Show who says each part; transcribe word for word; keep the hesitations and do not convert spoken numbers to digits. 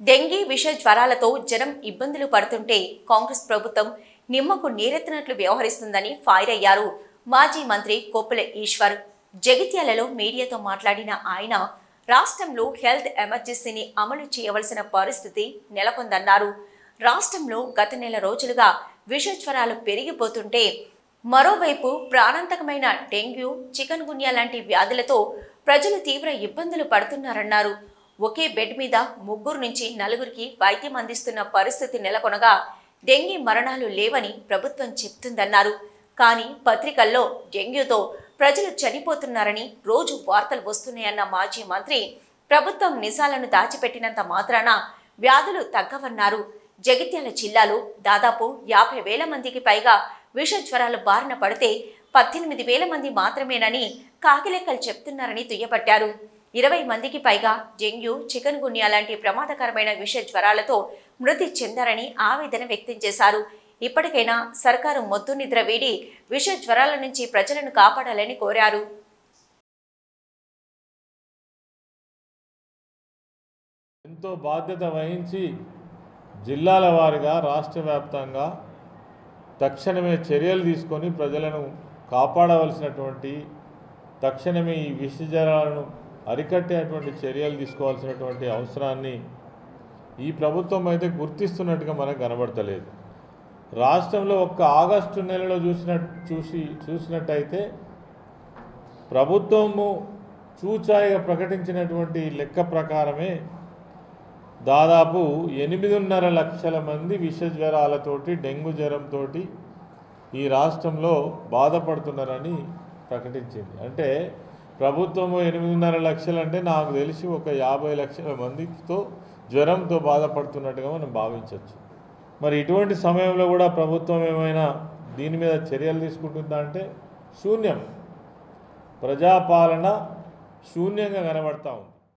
Speaker 1: Dengue విష జ్వరాలతో జనం ఇబ్బందులు పడుతుంటే కాంగ్రెస్ ప్రభుత్వం నిమ్మకు నీరెత్తినట్లు వ్యవహరిస్తుందని ఫైర్ అయ్యారు మాజీ మంత్రి కొప్పుల ఈశ్వర్. జగిత్యాలలో మీడియాతో మాట్లాడిన ఆయన రాష్ట్రంలో హెల్త్ ఎమర్జెన్సీని అమలు చేయవలసిన పరిస్థితి నెలకొందన్నారు. రాష్ట్రంలో గత నెల రోజులుగా విష జ్వరాలు పెరిగిపోతుంటే మరోవైపు ప్రాణాంతకమైన డెంగ్యూ, చికెన్ గున్యా లాంటి వ్యాధులతో ప్రజలు తీవ్ర ఇబ్బందులు పడుతున్నారన్నారు. ఒకే బెడ్ మీద ముగ్గురు నుంచి నలుగురికి వైద్యం అందిస్తున్న పరిస్థితి నెలకొనగా డెంగీ మరణాలు లేవని ప్రభుత్వం చెప్తుందన్నారు. కానీ పత్రికల్లో డెంగ్యూతో ప్రజలు చనిపోతున్నారని రోజు వార్తలు వస్తున్నాయన్న మాజీ మంత్రి ప్రభుత్వం నిజాలను దాచిపెట్టినంత మాత్రాన వ్యాధులు తగ్గవన్నారు. జగిత్యాల జిల్లాలో దాదాపు యాభై వేల మందికి పైగా విష జ్వరాలు బారిన పడితే పద్దెనిమిది వేల మంది మాత్రమేనని కాకిలెక్కలు చెప్తున్నారని దుయ్యబట్టారు. ఇరవై మందికి పైగా డెంగ్యూ, చికెన్ గున్యా లాంటి ప్రమాదకరమైన విష జ్వరాలతో మృతి చెందారని ఆవేదన వ్యక్తం చేశారు. ఇప్పటికైనా సర్కారు మొద్దు నిద్ర వీడి విష జ్వరాల నుంచి ప్రజలను కాపాడాలని కోరారు.
Speaker 2: ఎంతో బాధ్యత వహించి జిల్లాల వారీగా రాష్ట్ర వ్యాప్తంగా తక్షణమే చర్యలు తీసుకొని ప్రజలను కాపాడవలసినటువంటి, తక్షణమే ఈ విష జ్వరాలను అరికట్టేటువంటి చర్యలు తీసుకోవాల్సినటువంటి అవసరాన్ని ఈ ప్రభుత్వం అయితే గుర్తిస్తున్నట్టుగా మనకు కనబడతలేదు. రాష్ట్రంలో ఒక్క ఆగస్టు నెలలో చూసిన చూసి చూసినట్టయితే ప్రభుత్వము చూచాయిగా ప్రకటించినటువంటి లెక్క ప్రకారమే దాదాపు ఎనిమిదిన్నర లక్షల మంది విష జ్వరాలతోటి, డెంగ్యూ జ్వరంతో ఈ రాష్ట్రంలో బాధపడుతున్నారని ప్రకటించింది. అంటే ప్రభుత్వము ఎనిమిదిన్నర లక్షలు అంటే నాకు తెలిసి ఒక యాభై లక్షల మందితో జ్వరంతో బాధపడుతున్నట్టుగా మనం భావించవచ్చు. మరి ఇటువంటి సమయంలో కూడా ప్రభుత్వం ఏమైనా దీని మీద చర్యలు తీసుకుంటుందా అంటే శూన్యం. ప్రజాపాలన శూన్యంగా కనబడతా ఉంది.